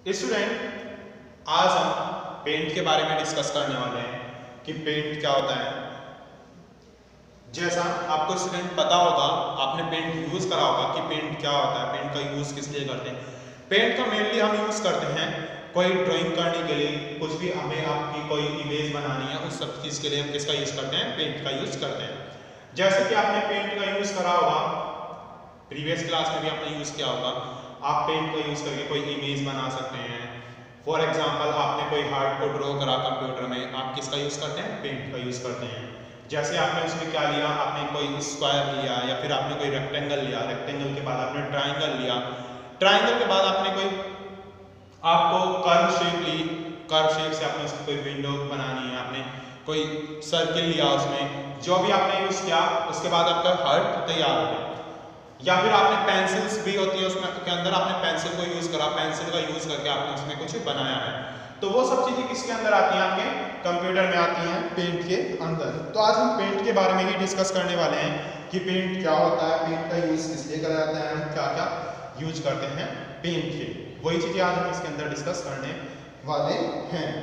Student, आज हम paint के बारे में डिस्कस करने वाले हैं कि पेंट क्या होता है। जैसा आपको स्टूडेंट पता होगा, आपने पेंट यूज करा होगा कि पेंट क्या होता है, पेंट का यूज किस लिए करते हैं। पेंट का मेनली हम यूज करते हैं कोई ड्राइंग करने के लिए, कुछ भी हमें आपकी कोई इमेज बनानी है, उस सब चीज के लिए हम किसका यूज करते हैं, पेंट का यूज करते हैं। जैसे कि आपने पेंट का यूज करा होगा, प्रीवियस क्लास में भी आपने यूज किया होगा। आप पेंट का यूज करके कोई इमेज बना सकते हैं। फॉर एग्जांपल, आपने कोई हार्ट को ड्रॉ करा कंप्यूटर में, आप किसका यूज करते हैं, पेंट का यूज करते हैं। जैसे आपने उसमें क्या लिया, आपने कोई स्क्वायर लिया या फिर आपने कोई रेक्टेंगल लिया, रेक्टेंगल के बाद आपने ट्राइंगल लिया, ट्राइंगल के बाद आपने कोई आपको कर्व शेप ली, कर्व शेप से आपने उसकी कोई विंडो बनानी है, आपने कोई सर्किल लिया, उसमें जो भी आपने यूज किया उसके बाद आपका हार्ट तैयार हो गया। या फिर आपने पेंसिल्स भी होती है उसमें के अंदर आपने पेंसिल को यूज करा, पेंसिल का यूज करके आपने उसमें कुछ बनाया है, तो वो सब चीजें किसके अंदर आती हैं, आपके कंप्यूटर में आती हैं, पेंट के अंदर। तो आज हम पेंट के बारे में ही डिस्कस करने वाले हैं कि पेंट क्या होता है, पेंट का यूज किस लिए करा जाता है, हम क्या क्या यूज करते हैं पेंट के, वही चीजें आज हम इसके अंदर डिस्कस करने वाले हैं।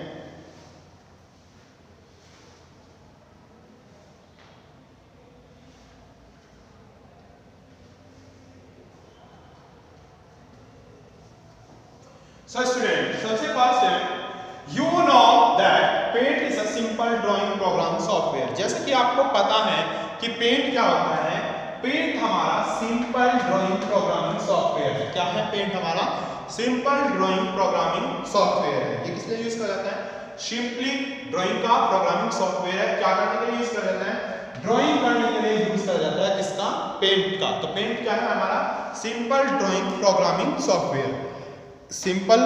So student, सबसे फर्स्ट है you know that paint is a simple drawing program software। जैसे कि आपको पता है कि पेंट क्या होता है, पेंट हमारा सिंपल ड्राइंग प्रोग्रामिंग सॉफ्टवेयर है। क्या है पेंट हमारा? सिंपल ड्राइंग प्रोग्रामिंग सॉफ्टवेयर है। ये किस लिए यूज किया जाता है? सिंपली ड्राइंग का प्रोग्रामिंग सॉफ्टवेयर है। क्या करने के लिए यूज किया जाता है? ड्राइंग करने के लिए यूज किया जाता है। किसका? पेंट का। तो पेंट क्या है हमारा? Simple drawing programming software, simple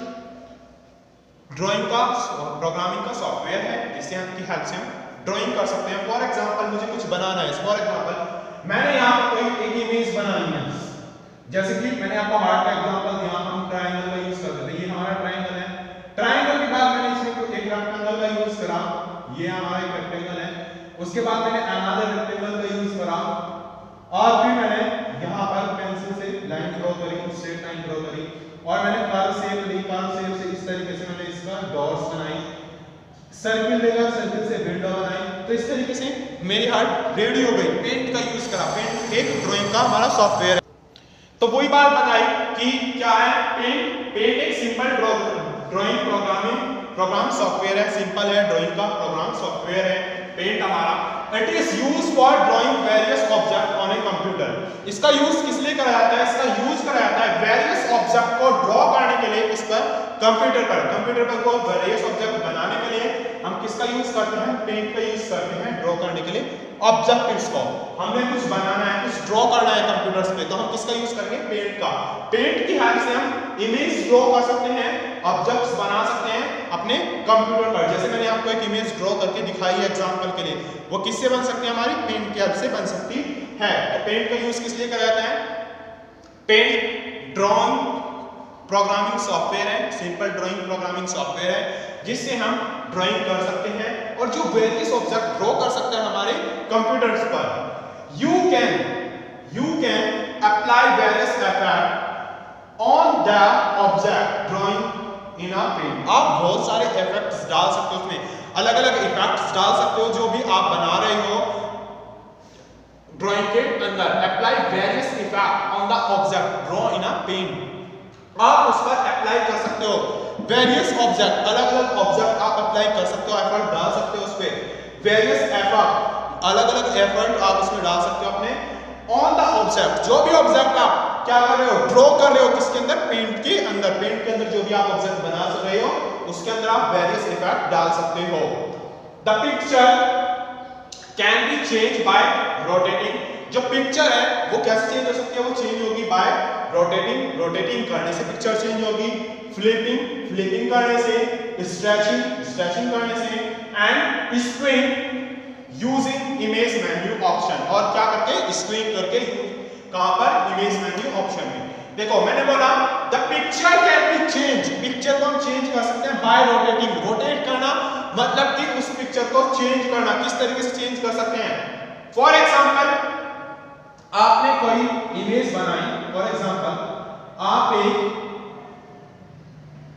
drawing का प्रोग्रामिंग का सॉफ्टवेयर है, जिससे की हेल्प से हम ड्राइंग कर सकते हैं। फॉर एग्जांपल, मुझे कुछ बनाना है, फॉर एग्जांपल मैंने यहाँ पर कोई एक इमेज बनानी है, जैसे कि मैंने आपको हार्ट का एग्जांपल दिया, हम ट्रायंगल का यूज करते थे, ये हमारा ट्रायंगल है। ट्रायंगल के बाद मैंने इसमें एक रेक्टेंगल का यूज करा, ये हमारा एक रेक्टेंगल है। उसके बाद मैंने अनदर रेक्टेंगल का यूज करा और फिर मैंने यहाँ पर पेंसिल से लाइन ड्रॉ करी, स्ट्रेट लाइन ड्रॉ करी और मैंने कर्व शेप ली, कर्व शेप से इस तरीके से मैंने इसका डॉट्स बनाई, सर्किल लेकर सर्किल से विंडो बनाई। तो इस तरीके से मेरी हार्ट रेडी हो गई। पेंट का यूज करा, पेंट एक ड्राइंग का हमारा सॉफ्टवेयर है। तो वही बात बताई कि क्या है पेंट, पेंट एक सिंपल ड्राइंग प्रोग्राम सॉफ्टवेयर है, सिंपल है, ड्राइंग का प्रोग्राम सॉफ्टवेयर है पेंट हमारा। It is use for drawing various object on a computer. इसका यूज किस लिए करा जाता है? इसका यूज करा जाता है वेरियस ऑब्जेक्ट को ड्रॉ करने के लिए, इस पर कंप्यूटर पर को वेरियस ऑब्जेक्ट बनाने के लिए हम किसका यूज करते हैं? पेंट का यूज करते हैं ड्रॉ करने के लिए ऑब्जेक्टिव्स को। हमने कुछ बनाना है, कुछ ड्रॉ करना है कंप्यूटर्स पे, तो हम किसका यूज करेंगे? पेंट का। पेंट की हेल्प से हम इमेज ड्रॉ कर सकते हैं, ऑब्जेक्ट्स बना सकते हैं अपने कंप्यूटर पर। जैसे मैंने आपको एक इमेज ड्रॉ करके दिखाई है एग्जांपल के लिए, वो किससे बन सकती है? हमारी पेंट की हेल्प से बन सकती है। तो पेंट का यूज किस लिए किया जाता है? पेंट ड्राइंग प्रोग्रामिंग सॉफ्टवेयर है, सिंपल ड्राइंग प्रोग्रामिंग सॉफ्टवेयर है, जिससे हम ड्राइंग कर सकते हैं और जो वेरियस ऑब्जेक्ट ड्रॉ कर सकते हैं हमारे कंप्यूटर्स पर। You can apply various effect on the object drawing in a paint. आप बहुत सारे इफेक्ट्स डाल सकते हो, उसमें अलग अलग इफेक्ट्स डाल सकते हो जो भी आप बना रहे हो ड्राइंग के अंदर। Apply various effect on the object draw in a paint. आप उस पर अप्लाई कर सकते हो वेरियस ऑब्जेक्ट, अलग अलग ऑब्जेक्ट आप अप्लाई कर सकते हो, एफर्ट डाल सकते हो उस पे, वेरियस एफर्ट, अलग अलग एफर्ट आप उसमें डाल सकते हो अपने ऑन द ऑब्जेक्ट। जो भी ऑब्जेक्ट आप क्या कर रहे हो? ड्रॉ कर रहे हो, किसके अंदर? पेंट के अंदर। पेंट के अंदर जो भी आप ऑब्जेक्ट बना रहे हो उसके अंदर आप वेरियस इफेक्ट डाल सकते हो। The picture can be change by rotating. जो पिक्चर है वो कैसे चेंज हो सकती है? वो चेंज होगी बाय रोटेटिंग, रोटेटिंग करने से पिक्चर चेंज होगी, फ्लिपिंग करने से, स्ट्रेचिंग करने से, and screen using image menu option. और क्या करके? स्क्रीन करके, कहां पर? इमेज मेन्यू ऑप्शन में। देखो मैंने बोला the picture can be change, picture को हम चेंज कर सकते हैं बाय रोटेटिंग। रोटेट करना मतलब कि उस पिक्चर को चेंज करना। किस तरीके से चेंज कर सकते हैं? फॉर एग्जांपल, आपने कोई इमेज बनाई, फॉर एग्जांपल आप एक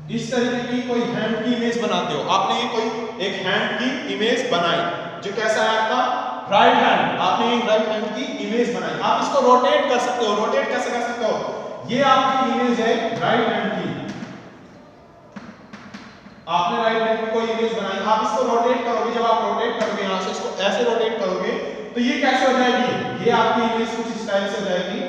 इस तरीके की कोई हैंड की इमेज बनाते हो, आपने ये कोई एक हैंड की इमेज बनाई जो कैसा है आपका राइट हैंड, आपने एक राइट हैंड की इमेज बनाई, आप इसको रोटेट कर सकते हो। रोटेट कैसे कर सकते हो, ये आपकी इमेज है राइट हैंड की, आपने राइट हैंड में कोई इमेज बनाई, आप इसको रोटेट करोगे, जब आप रोटेट करोगे यहां से इसको ऐसे रोटेट करोगे तो ये कैसे हो जाएगी, ये आपकी इमेज कुछ इस टाइप से हो जाएगी।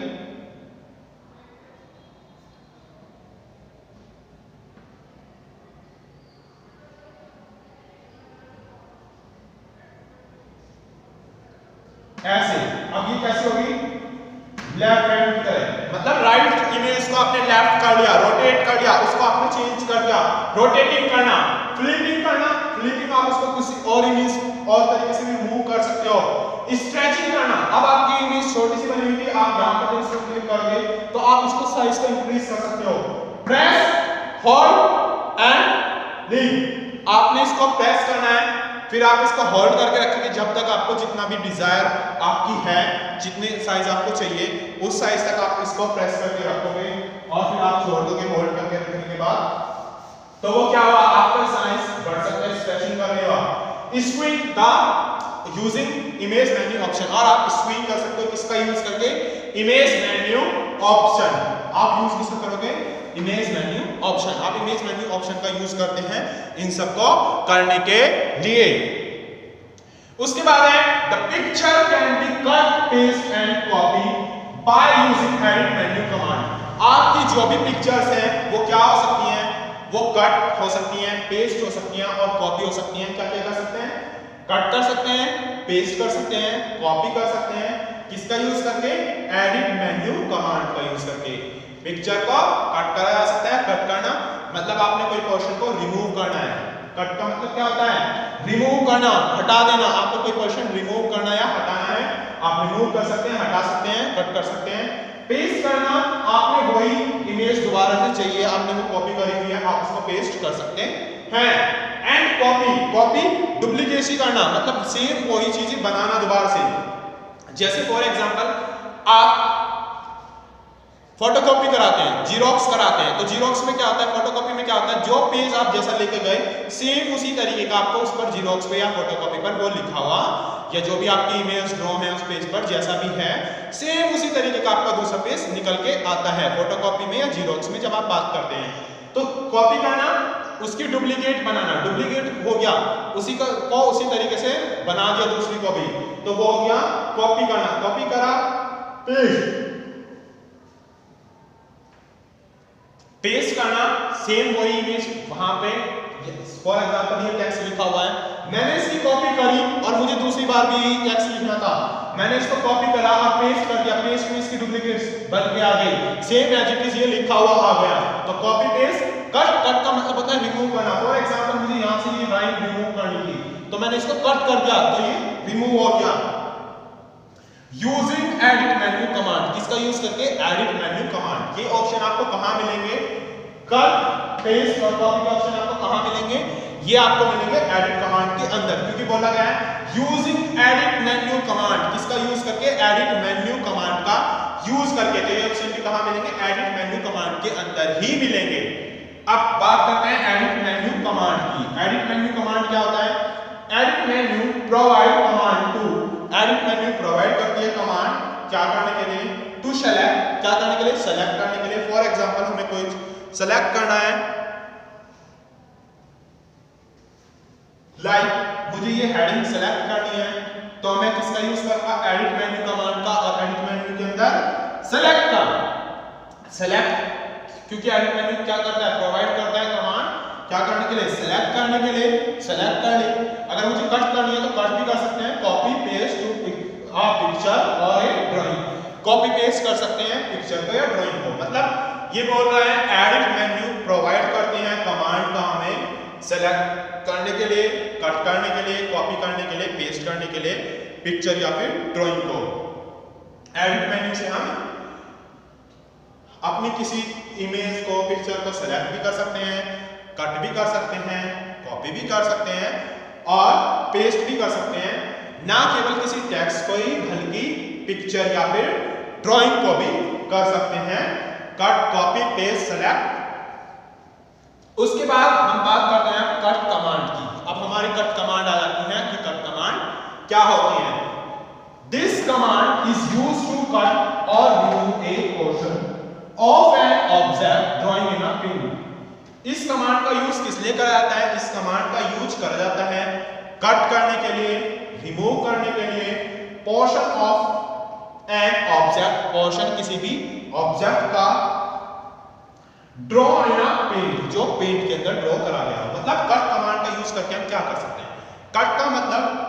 ऐसे, अब ये कैसे होगी, लेफ्ट हैंड की तरह, मतलब राइट इमेज को आपने लेफ्ट कर लिया, रोटेट कर दिया, उसको आपने चेंज कर दिया। रोटेटिंग करना, फ्लिपिंग करना, फ्लिपिंग आप उसको किसी और इमेज और तरीके से भी मूव कर सकते हो। स्ट्रेचिंग करना, अब आपकी इमेज छोटी सी बनी हुई थी, आप यहां पर इसको क्लिक करोगे तो आप इसको साइज को इंक्रीज कर सकते हो। प्रेस, होल्ड एंड लीव, आपने इसको प्रेस करना है, फिर आप इसको होल्ड करके रखेंगे जब तक आपको जितना भी डिजायर आपकी है, जितने साइज आपको चाहिए उस साइज तक आप इसको प्रेस करके रखोगे और फिर आप छोड़ दोगे होल्ड करके रखने के बाद, तो वो क्या हुआ, आपका साइज बढ़ सकता है स्ट्रेचिंग करने का। Swing the using image menu option, और आप स्विंग कर सकते हो किसका यूज करके, इमेज मेन्यू ऑप्शन, आप यूज किसका करोगे, इमेज मेन्यू ऑप्शन, आप इमेज मेन्यू ऑप्शन का यूज करते हैं इन सबको करने के लिए। उसके बाद है the picture can be cut, paste and copy by using edit menu command. आपकी जो भी पिक्चर्स हैं वो क्या हो सकती हैं, वो कट हो सकती हैं, पेस्ट हो सकती हैं और कॉपी हो सकती हैं। क्या क्या कर सकते हैं, कट कर सकते हैं, पेस्ट कर सकते हैं, कॉपी कर सकते हैं, किसका यूज करके, एडिट मेन्यू कमांड का यूज करके। पिक्चर को कट करा जा सकता है, कट करना मतलब आपने कोई पोर्शन को रिमूव करना है, कट का मतलब क्या होता है, रिमूव करना, हटा देना, आपको कोई पोर्शन रिमूव करना या हटाना है, आप रिमूव कर सकते हैं, हटा सकते हैं, कट कर सकते हैं। पेस्ट करना, आपने वही इमेज दोबारा से चाहिए, आपने वो कॉपी करी हुई है, आप उसको पेस्ट कर सकते हैं। एंड कॉपी, कॉपी डुप्लीकेसी करना मतलब सेम वही चीजें बनाना दोबारा से। जैसे फॉर एग्जांपल आप फोटोकॉपी कराते हैं, जीरोक्स कराते हैं, तो जीरोक्स में क्या होता है, फोटोकॉपी में क्या होता है, जो पेज आप जैसा लेके गए सेम उसी तरीके का आपको उस पर जीरोक्स पे या फोटोकॉपी पर वो लिखा हुआ या जो भी आपकी इमेज ड्रॉ है उस पेज पर जैसा भी है सेम उसी तरीके का आपका दूसरा पेज निकल के आता है फोटोकॉपी में या जीरोक्स में जब आप बात करते हैं। तो कॉपी करना, उसकी डुप्लीकेट बनाना, डुप्लीकेट हो गया उसी को उसी तरीके से बना दिया दूसरी को भी, तो वो हो गया कॉपी करना। कॉपी करा, पेस्ट, पेस्ट करना, सेम वही इमेज वहां पे, फॉर एग्जांपल ये टेक्स्ट लिखा हुआ है, मैंने इसकी कॉपी करी और मुझे दूसरी बार भी यही टेक्स्ट लिखना था, मैंने इसको कॉपी करा और पेस्ट कर दिया, पेस्ट में इसकी डुप्लीकेट बन के आ गई, सेम एज इट इज ये लिखा हुआ आ गया, तो कॉपी पेस्ट। कट, कट का मतलब होता है रिमूव करना। फॉर एग्जांपल मुझे यहां से ये लाइन रिमूव करनी थी तो मैंने इसको कट कर दिया तो ये रिमूव हो गया। यूजिंग एडिट मेन्यू कमांड, किसका यूज करके, एडिट मेन्यू कमांड। ये ऑप्शन आपको कहां मिलेंगे, कट, पेस्ट और कॉपी के ऑप्शन आपको कहां मिलेंगे, ये आपको मिलेंगे एडिट कमांड के अंदर, क्योंकि बोला गया है यूजिंग एडिट मेन्यू कमांड, किसका यूज करके, एडिट मेन्यू कमांड का यूज करके। तो ये ऑप्शन भी कहां मिलेंगे, एडिट मेन्यू कमांड के अंदर ही मिलेंगे। अब बात करते हैं एडिट मेन्यू कमांड की। एडिट मेन्यू कमांड क्या होता है, edit menu provide command to, edit menu provide करती है कमांड क्या करने के लिए, टू सेलेक्ट, क्या करने के लिए, सेलेक्ट करने के लिए। फॉर एग्जांपल हमें कोई सेलेक्ट करना है, लाइक मुझे ये हेडिंग सेलेक्ट करनी है तो मैं किसका यूज करूंगा, एडिट मेन्यू कमांड का, और एडिट मेन्यू के अंदर सेलेक्ट का, सेलेक्ट, क्योंकि एडिट मेन्यू क्या करता है, प्रोवाइड करता है कमांड क्या करने के लिए, सेलेक्ट करने के लिए, सेलेक्ट कर ली। अगर मुझे कट करनी है तो कट भी कर सकते हैं, कॉपी पेस्ट टू पिक्चर और ए ड्राइंग, कॉपी पेस्ट कर सकते हैं पिक्चर को या ड्राइंग को। मतलब ये बोल रहा है एडिट मेन्यू प्रोवाइड करते हैं कमांड का हमें सेलेक्ट करने के लिए, कट करने के लिए, कॉपी करने के लिए, पेस्ट करने के लिए पिक्चर या फिर ड्राइंग को। एडिट मेन्यू से हम अपनी किसी इमेज को, पिक्चर को सेलेक्ट भी कर सकते हैं, कट भी कर सकते हैं, कॉपी भी कर सकते हैं और पेस्ट भी कर सकते हैं। ना केवल किसी टेक्स्ट को ही बल्कि पिक्चर या फिर ड्राइंग को भी कर सकते हैं। कट, कॉपी, पेस्ट, सेलेक्ट उसके बाद हम बात करते हैं कट कमांड की। अब हमारी कट कमांड आ जाती है कि कट कमांड क्या होती है। This command is used to cut or remove a portion of an object drawing in a pen. इस कमांड का यूज किस लिए करा जाता है? इस कमांड का यूज करा जाता है कट करने के लिए, रिमूव करने के लिए portion of an object, portion किसी भी ऑब्जेक्ट का ड्रॉ इन अ पेंट, जो पेंट के अंदर ड्रॉ करा गया हो। मतलब कट कमांड का यूज करके हम क्या कर सकते हैं? कट का मतलब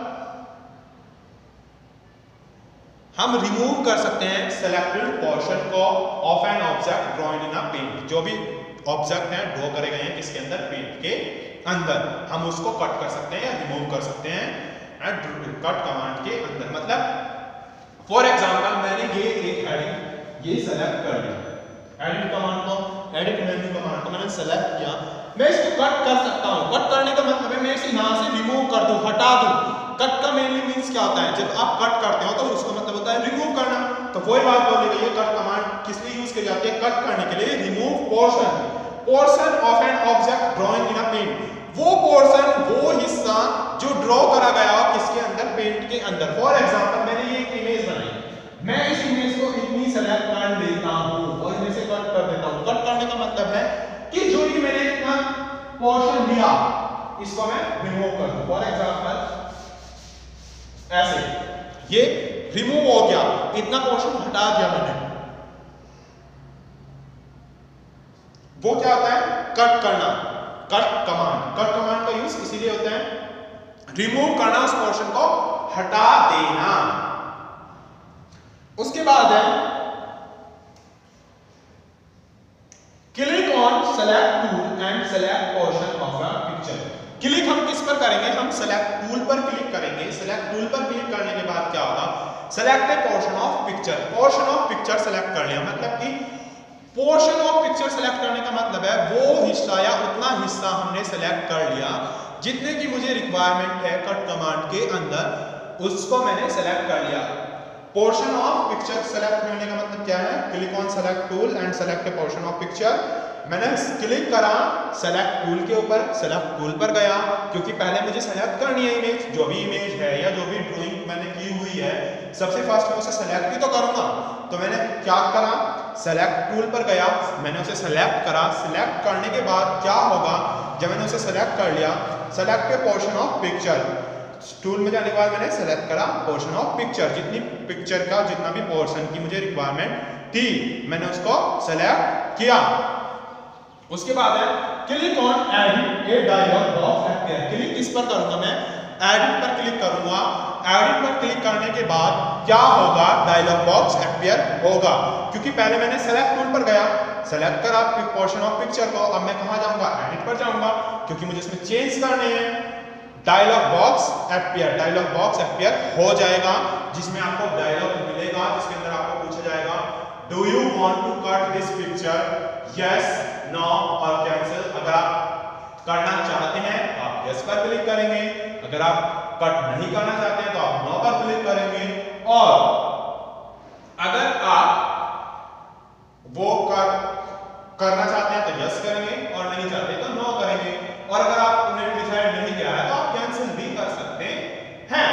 हम रिमूव कर सकते हैं सेलेक्टेड पोर्शन को of an object drawing in a paint, जो भी ऑब्जेक्ट हैं ड्रॉ करे गए हैं किसके अंदर, पेंट के अंदर, हम उसको कट कर सकते हैं या रिमूव कर सकते हैं कट कमांड के अंदर। मतलब फॉर एग्जांपल मैंने ये एक हेडिंग ये सेलेक्ट कर लिया, एडिट कमांड को, एडिट मेन्यू कमांड को मैंने सेलेक्ट किया, मैं इसको कट कर सकता हूं। कट करने का मतलब है मैं इसे यहां से रिमूव कर दूं, हटा दूं। कट का मेनली मींस क्या होता है? जब आप कट करते हो तो उसका मतलब होता है रिमूव करना। तो वही बात बोली गई है, कट कमांड किस लिए यूज की जाती है? कट करने के लिए। Remove portion of an object drawing in a paint, वो पोर्शन, वो हिस्सा जो ड्रॉ करा गया हो किसके अंदर, पेंट के अंदर। फॉर एग्जांपल मैंने ये एक इमेज बनाई, मैं इस इमेज को इतनी सेलेक्ट कर लेता हूं और इसे से कट कर देता हूं। कट करने का मतलब है कि जो ये मैंने इतना पोर्शन लिया इसको मैं रिमूव कर दूं। फॉर एग्जांपल ऐसे ये रिमूव हो गया, इतना पोर्शन हटा दिया मैंने, वो क्या होता है? कट करना। कट कमांड का यूज इसीलिए होता है रिमूव करना, उस पोर्शन को हटा देना। उसके बाद है click on select tool and select portion of a picture. Click हम किस पर करेंगे? हम सेलेक्ट टूल पर क्लिक करेंगे। सेलेक्ट टूल पर क्लिक करने के बाद क्या होगा? Select a portion of picture. Portion of picture select कर लिया, मतलब कि पोर्शन ऑफ पिक्चर सेलेक्ट करने का मतलब है वो हिस्सा या उतना हिस्सा हमने सेलेक्ट कर लिया जितने की मुझे रिक्वायरमेंट है कट कमांड के अंदर, उसको मैंने सेलेक्ट कर लिया। पोर्शन ऑफ पिक्चर सेलेक्ट करने का मतलब क्या है? Click on select tool and select a portion of picture. मैंने क्लिक करा सेलेक्ट टूल के ऊपर, सेलेक्ट टूल पर गया क्योंकि पहले मुझे सेलेक्ट करनी है इमेज, जो भी इमेज है या जो भी ड्राइंग मैंने की हुई है, सबसे फर्स्ट मैं उसे सेलेक्ट भी तो करूंगा। तो मैंने क्या करा? सेलेक्ट टूल पर गया, मैंने उसे सेलेक्ट करा। सेलेक्ट करने के बाद क्या होगा? जब मैंने उसे सेलेक्ट कर लिया, select a portion of picture, tool में जाने के बाद मैंने सेलेक्ट करा पोर्शन ऑफ पिक्चर, जितनी पिक्चर का जितना भी पोर्शन की मुझे रिक्वायरमेंट थी मैंने उसको सेलेक्ट किया। उसके बाद है click on edit a dialogue box appear. Click किस पर करूंगा? मैं एडिट पर क्लिक करूंगा। एडिट पर क्लिक करने के बाद क्या होगा? डायलॉग बॉक्स अपीयर होगा, क्योंकि पहले मैंने सेलेक्ट टूल पर गया, सेलेक्ट करा पोर्शन ऑफ पिक्चर को। अब मैं कहां जाऊंगा? एडिट पर जाऊंगा, क्योंकि मुझे इसमें चेंज करने हैं। Dialogue box appear, dialogue box appear हो जाएगा जिसमें आपको डायलॉग मिलेगा, जिसके अंदर आपको पूछा जाएगा do you want to cut this picture, yes, no और कैंसिल। अगर आप करना चाहते हैं तो आप यस पर क्लिक करेंगे, अगर आप कट नहीं करना चाहते हैं तो आप नो पर क्लिक करेंगे, और अगर आप वो करना चाहते हैं तो यस करेंगे और नहीं चाहते तो नो करेंगे, और अगर आपने डिसाइड नहीं किया है तो आप कैंसिल भी कर सकते हैं।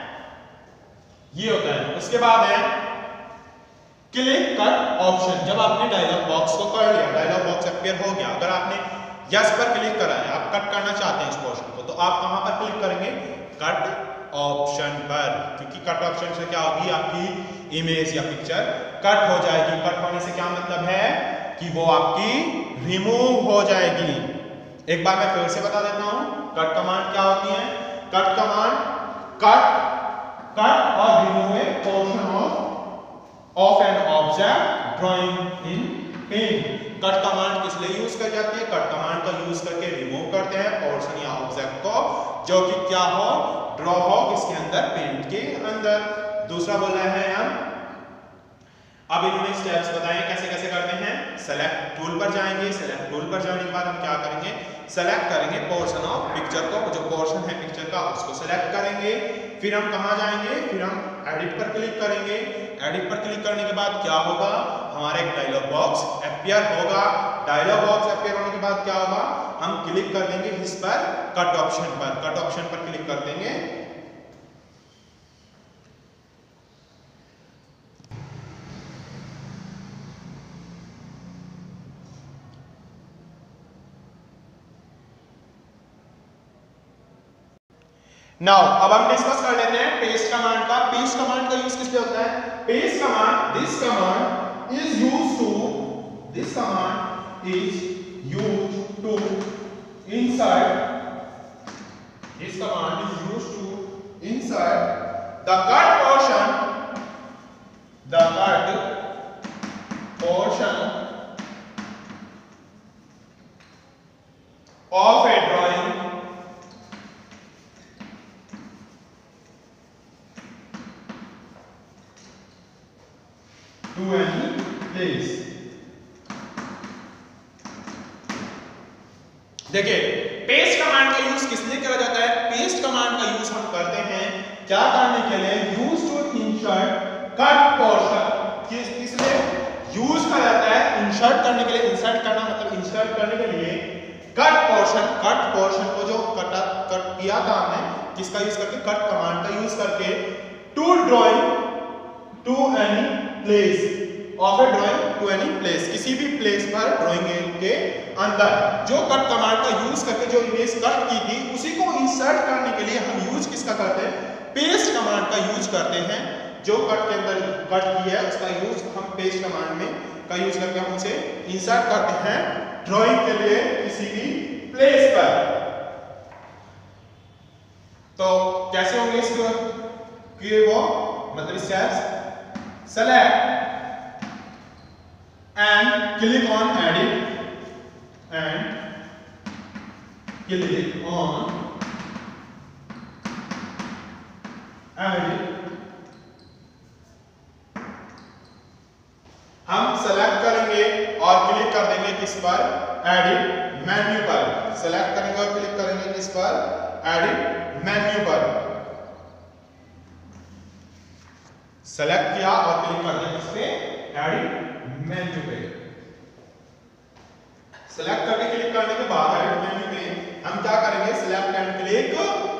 ये होता है। उसके बाद है क्लिक कट ऑप्शन। जब आपने डायलॉग बॉक्स को कर लिया, डायलॉग बॉक्स अपीयर हो गया, अगर आपने यस पर क्लिक करा है, आप कट करना चाहते हैं इस पोर्शन को, तो आप कहां पर क्लिक करेंगे? कट ऑप्शन पर, क्योंकि कट ऑप्शन से क्या होगी? आपकी इमेज या पिक्चर कट हो जाएगी। कट होने से क्या मतलब है? कि वो आपकी रिमूव हो जाएगी। एक बार मैं फिर से बता देता हूं कट कमांड क्या होती है। कट कमांड कट और remove a portion of an object drawing in paint. Cut command किस लिए यूज कर जाती है? कट कमांड का यूज करके रिमूव करते हैं पोर्शन या ऑब्जेक्ट को जो कि क्या हो? ड्रॉ हो किसके अंदर? पेंट के अंदर। दूसरा बोला है हम, अब इन्होंने स्टेप्स बताए कैसे कैसे करते हैं। सेलेक्ट टूल पर जाएंगे, सेलेक्ट टूल पर जाने के बाद हम क्या करेंगे? सेलेक्ट करेंगे पोर्शन ऑफ पिक्चर को, जो पोर्शन है पिक्चर का उसको सेलेक्ट करेंगे। फिर हम कहां जाएंगे? फिर हम एडिट पर क्लिक करेंगे। एडिट पर क्लिक करने के बाद क्या होगा? हमारा एक डायलॉग बॉक्स अपीयर होगा। डायलॉग बॉक्स अपीयर होने के बाद क्या होगा? हम क्लिक कर देंगे इस पर कट ऑप्शन पर क्लिक कर देंगे। नाउ अब हम डिस्कस कर लेते हैं पेस्ट कमांड का। पेस्ट कमांड का यूज किस लिए होता है? Paste command, this command is used to insert the cut portion of a drawing to any place। देखिए पेस्ट कमांड का यूज किस लिए करा जाता है? पेस्ट कमांड का यूज हम करते हैं क्या करने के लिए? Use to insert cut portion. किस लिए यूज करा जाता है? इंसर्ट करने के लिए। इंसर्ट करना मतलब इंसर्ट करने के लिए कट पोर्शन को जो कट किया था हमने किसका यूज करके? कट कमांड का यूज करके to drawing to any place of a drawing to any place, किसी भी प्लेस पर ड्राइंग के अंदर जो कट कमांड का यूज करके जो इमेज कट की थी उसी को इंसर्ट करने के लिए हम यूज किसका करते हैं? पेस्ट कमांड का यूज करते हैं। जो कट के अंदर कट की है उसका यूज हम पेस्ट कमांड में का यूज करके हम उसे इंसर्ट करते हैं ड्राइंग के लिए किसी भी प्लेस पर। तो कैसे होंगे इसको कि वो मतलब steps? Select and click on edit and click on edit। हम सेलेक्ट करेंगे और क्लिक कर देंगे किस पर? एडिट मेन्यू पर। सेलेक्ट करेंगे और क्लिक करेंगे किस पर? एडिट मेन्यू पर। सेलेक्ट किया और क्लिक कर देंगे किस पे? एडिट मेन्यू पे। सेलेक्ट करके क्लिक करने के बाद एडिट मेन्यू पे हम क्या करेंगे? Select and click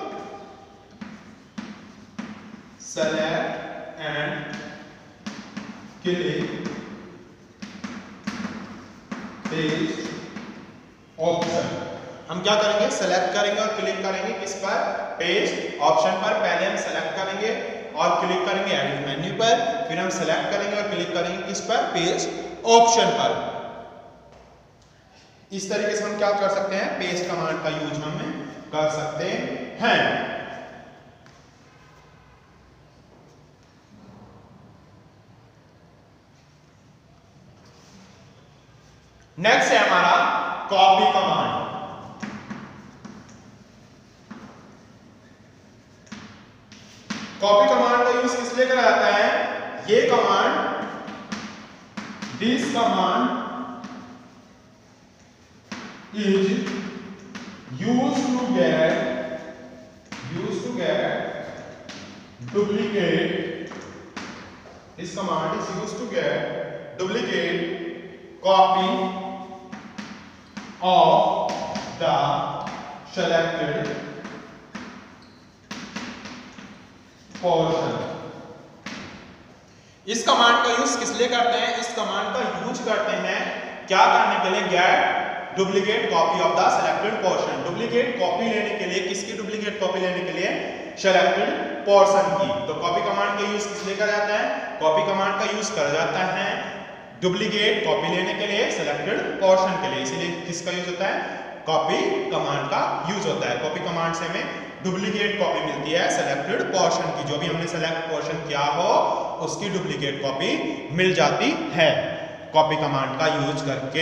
paste option. हम क्या करेंगे? सेलेक्ट करेंगे और क्लिक करेंगे किस पर? पेस्ट ऑप्शन पर। पहले हम सेलेक्ट करेंगे और क्लिक करेंगे एडिट मेन्यू पर, फिर हम सेलेक्ट करेंगे और क्लिक करेंगे किस पर? पेस्ट ऑप्शन पर। इस तरीके से हम क्या कर सकते हैं? पेस्ट कमांड का यूज हम कर सकते हैं। नेक्स्ट है हमारा कॉपी कमांड। कॉपी कमांड का यूज किस लिए करा जाता है? ये command, this command is used to get duplicate। This command is used to get duplicate copy of the selected portion। इस कमांड का यूज किस लिए करते हैं? इस कमांड का यूज करते हैं क्या करने के लिए? Get duplicate copy of the selected portion. Duplicate copy लेने के लिए, किसकी डुप्लीकेट कॉपी लेने के लिए? सिलेक्टेड पोर्शन की। तो कॉपी कमांड का यूज किस लिए करा जाता है? कॉपी कमांड का यूज करा जाता है डुप्लीकेट कॉपी लेने के लिए, सिलेक्टेड पोर्शन के लिए। इसीलिए किसका यूज होता है? कॉपी कमांड का यूज होता है। कॉपी कमांड से हमें डुप्लीकेट कॉपी मिलती है सिलेक्टेड पोर्शन की। जो भी हमने सिलेक्ट पोर्शन किया हो उसकी डुप्लीकेट कॉपी मिल जाती है कॉपी कमांड का यूज करके।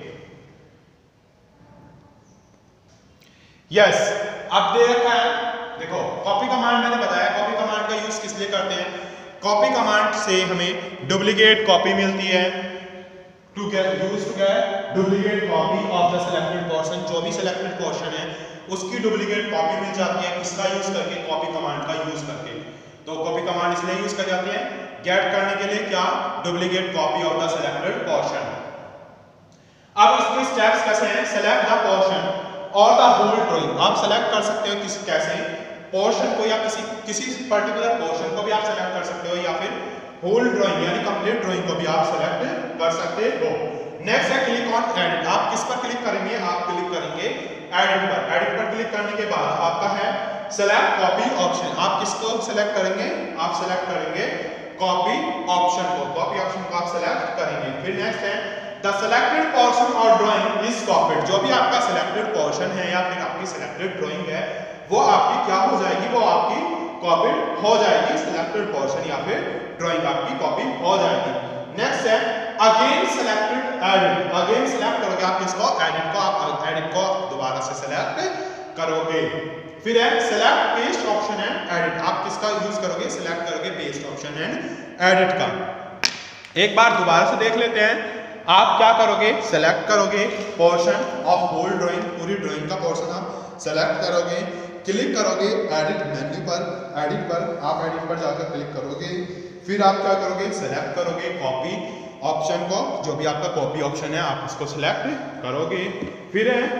यस, अब देखो कॉपी कमांड मैंने बताया। कॉपी कमांड का यूज किस लिए करते हैं? कॉपी कमांड से हमें डुप्लीकेट कॉपी मिलती है to get duplicate copy of the selected portion. जो भी सिलेक्टेड पोर्शन है उसकी डुप्लीकेट कॉपी मिल जाती है किसका यूज करके? कॉपी कमांड का यूज करके। तो कॉपी कमांड इसलिए यूज कर जाती है गेट करने के लिए क्या? Duplicate copy of the selected portion. अब इसके स्टेप्स कैसे हैं? सेलेक्ट द पोर्शन और द होल ड्राइंग। आप सेलेक्ट कर सकते हो किसी कैसे पोर्शन को, या किसी पर्टिकुलर पोर्शन को भी आप सेलेक्ट कर सकते हो, या फिर होल ड्राइंग यानी कंप्लीट ड्राइंग को भी आप सेलेक्ट कर सकते हो। नेक्स्ट है क्लिक ऑन एडिट। आप किस पर क्लिक करेंगे? आप क्लिक करेंगे एडिट पर। एडिट पर क्लिक करने के बाद आपका है सेलेक्ट कॉपी ऑप्शन। आप किसको सेलेक्ट करेंगे? आप सेलेक्ट करेंगे कॉपी ऑप्शन को। कॉपी ऑप्शन को आप सेलेक्ट करेंगे। फिर नेक्स्ट है द सेलेक्टेड पोर्शन और ड्राइंग इज कॉपीड। जो भी आपका सेलेक्टेड पोर्शन है या फिर आपकी सेलेक्टेड ड्राइंग है वो आपकी क्या हो जाएगी? वो आपकी कॉपीड हो जाएगी। सेलेक्टेड पोर्शन या फिर ड्राइंग आपकी कॉपी हो जाएगी। नेक्स्ट है again selected edit. Again select करोगे आप किसको? एडिट को। आप एडिट को दोबारा से सेलेक्ट करोगे। फिर है select paste option and edit. आप किसका यूज करोगे? सेलेक्ट करोगे पेस्ट ऑप्शन एंड एडिट का। एक बार दोबारा से देख लेते हैं। आप क्या करोगे? सेलेक्ट करोगे पोर्शन ऑफ होल ड्राइंग, पूरी ड्राइंग का पोर्शन आप सेलेक्ट करोगे, क्लिक करोगे एडिट मेन्यू पर। एडिट पर आप एडिट पर जाकर क्लिक करोगे। फिर आप क्या करोगे? सेलेक्ट करोगे कॉपी ऑप्शन को। जो भी आपका कॉपी ऑप्शन है आप इसको सेलेक्ट करोगे। फिर है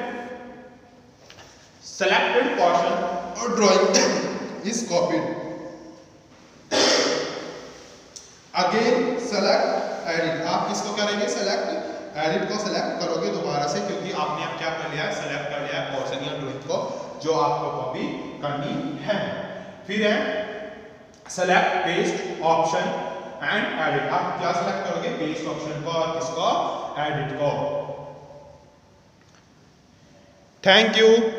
सेलेक्टेड पोर्शन और drawing is copied. Again select edit. आप किसको करेंगे? सेलेक्ट एडिट को सेलेक्ट करोगे दोबारा से, क्योंकि आपने अब क्या कर लिया है? सेलेक्ट कर लिया है पोर्शन या ड्राइंग को जो आपको कॉपी करनी है। फिर है select paste option and edit. आप क्या सेलेक्ट करोगे? पेस्ट ऑप्शन को और किसको? एडिट को। Thank you.